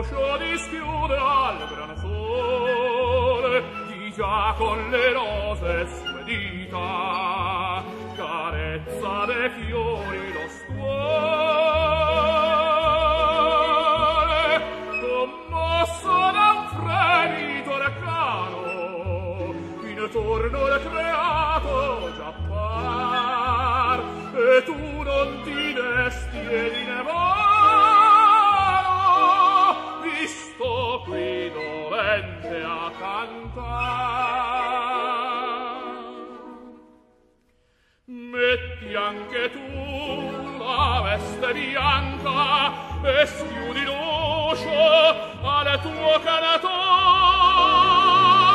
l'uscio dischiude al gran sole, di già con le rose sue dita carezza dei fiori lo stuole, commosso da un fremito arcano, intorno al creato già par, e tu non ti desti ed in vano, visto qui dolente a cantar. Metti anche tu la veste bianca e schiudi l'uscio al tuo canatore,